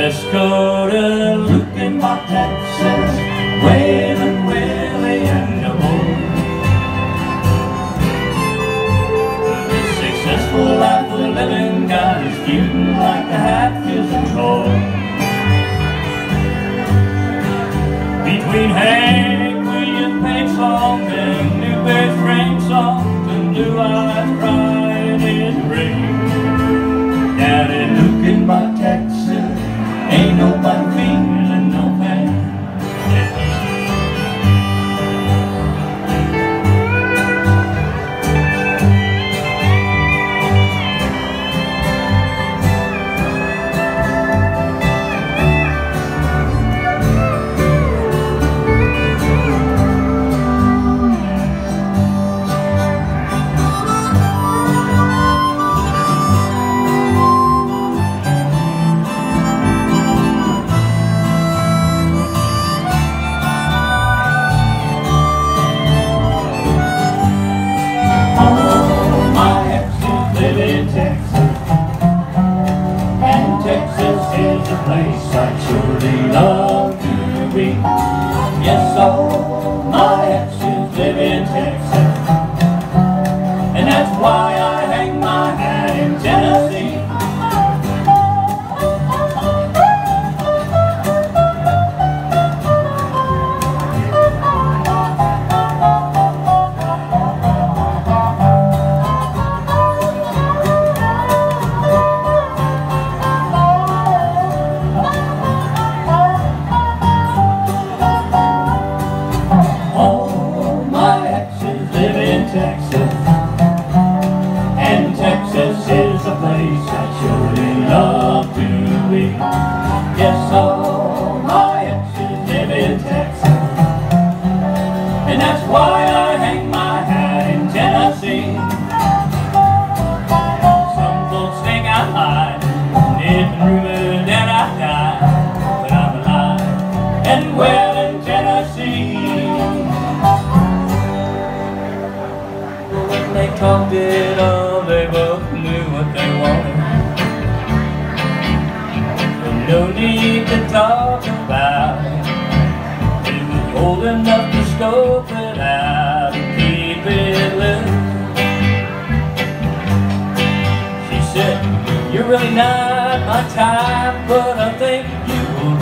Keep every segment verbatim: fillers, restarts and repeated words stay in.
Let's go to Lukenbach, Texas, Waylon, Willie, and the boy. The successful life of the living God is feuding like the Hatfields and Troy. Between Hank Williams paint songs and Newberry's Frank songs and Blue Eyes crying in the rain. Down in Lukenbach, Texas, ain't nobody feeling no pain. Place I surely love to be. Yes, all my exes live in Texas, and that's why I hang my hat in Tennessee. Texas, and Texas is a place I surely love to be. Yes, all my exes live in Texas, and that's why I hang my hat in Tennessee. Some folks think I'm lying, it's rumored that I died, but I'm alive and well in Tennessee. They talked it all, they both knew what they wanted. But no need to talk about it. It was old enough to scope it out and keep it loose. She said, you're really not my type, but I think you will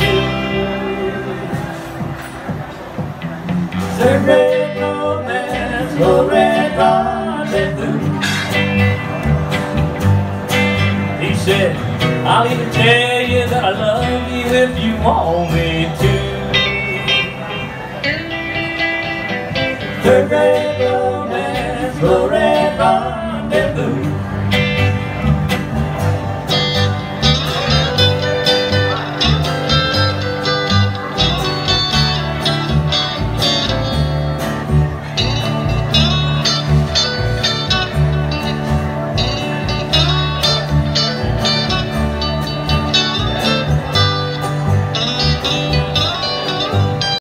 do. Third rate romance, low red line. He said, I'll even tell you that I love you if you want me to. Third grade romance,